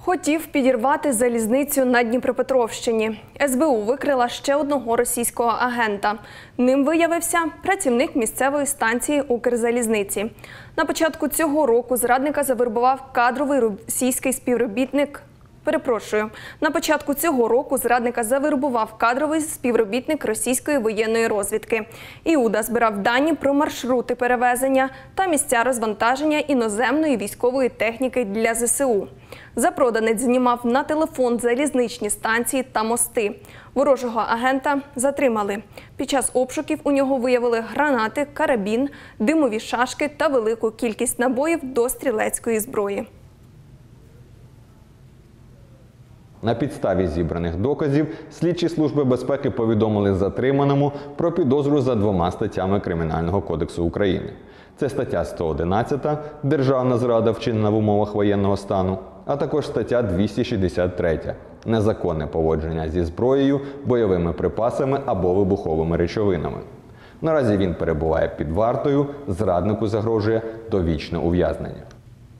Хотів підірвати залізницю на Дніпропетровщині. СБУ викрила ще одного російського агента. Ним виявився працівник місцевої станції Укрзалізниці. На початку цього року зрадника завербував кадровий російський співробітник російської воєнної розвідки. Іуда збирав дані про маршрути перевезення та місця розвантаження іноземної військової техніки для ЗСУ. Запроданець знімав на телефон залізничні станції та мости. Ворожого агента затримали. Під час обшуків у нього виявили гранати, карабін, димові шашки та велику кількість набоїв до стрілецької зброї. На підставі зібраних доказів слідчі служби безпеки повідомили затриманому про підозру за 2 статтями Кримінального кодексу України. Це стаття 111 «Державна зрада, вчинена в умовах воєнного стану», а також стаття 263 «Незаконне поводження зі зброєю, бойовими припасами або вибуховими речовинами». Наразі він перебуває під вартою, зраднику загрожує довічне ув'язнення.